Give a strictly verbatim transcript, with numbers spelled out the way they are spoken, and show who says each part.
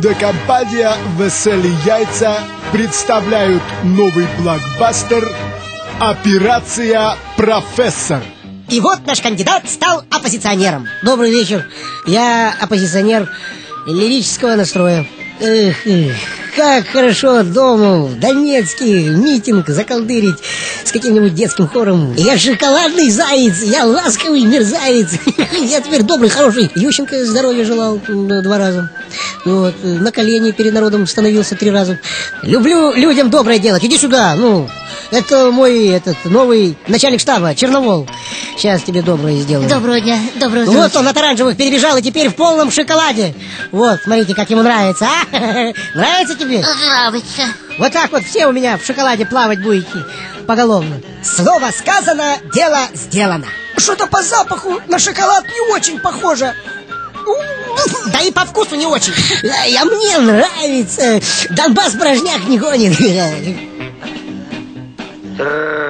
Speaker 1: Кинокомпания «Веселые яйца» представляют новый блокбастер «Операция Профессор».
Speaker 2: И вот наш кандидат стал оппозиционером. Добрый вечер. Я оппозиционер лирического настроя. Эх, эх, как хорошо дома в Донецке митинг заколдырить с каким-нибудь детским хором. Я шоколадный заяц, я ласковый мерзавец. Я теперь добрый, хороший. Ющенко здоровья желал два раза. Вот, на колени перед народом становился три раза. Люблю людям доброе делать. Иди сюда, ну... Это мой этот новый начальник штаба, Черновол. Сейчас тебе доброе сделаю.
Speaker 3: Доброго дня, доброго дня.
Speaker 2: Вот он от оранжевых перебежал и теперь в полном шоколаде. Вот, смотрите, как ему нравится, а? Нравится тебе?
Speaker 3: Нравится.
Speaker 2: Вот так вот все у меня в шоколаде плавать будете поголовно. Слово сказано, дело сделано.
Speaker 4: Что-то по запаху на шоколад не очень похоже.
Speaker 2: Да и по вкусу не очень. А мне нравится. Донбасс порожняк не гонит.